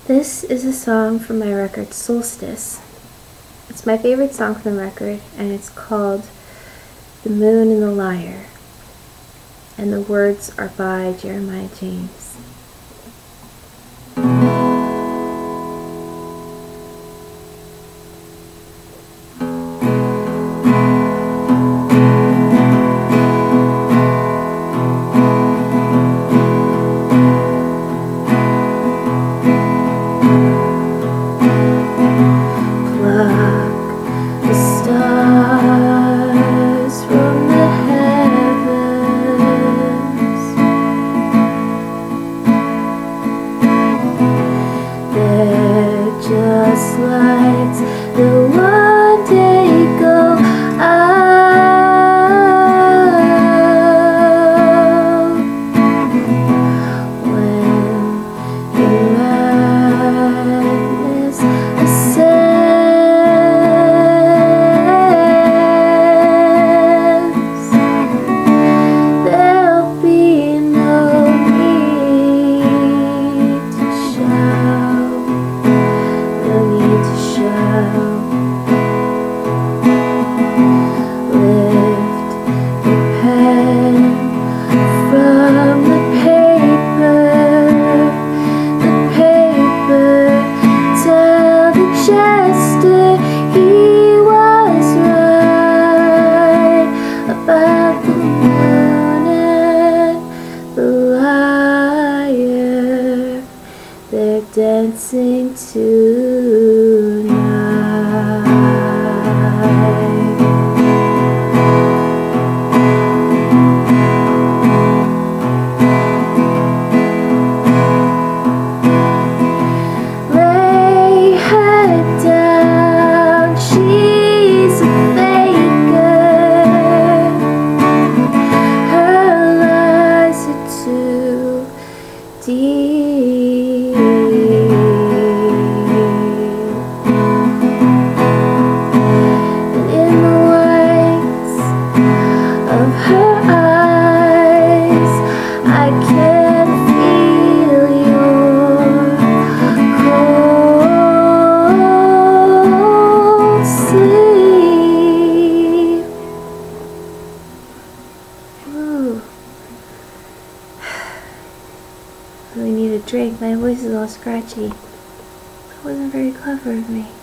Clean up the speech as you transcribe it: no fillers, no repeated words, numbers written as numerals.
This is a song from my record Solstice. It's my favorite song from the record, and it's called The Moon and the Lyre. And the words are by Jeremiah James. Just lights that one day go out when the madness ascends. There'll be no need to shout. Lift the pen from the paper, tell the jester he was right about the moon and the lyre. They're dancing tonight. Lay her down, she's a faker. Her lies are too deep. And in the whites of her eyes, I can feel your cold sleep. Ooh. I really need a drink. My voice is all scratchy. That wasn't very clever of me.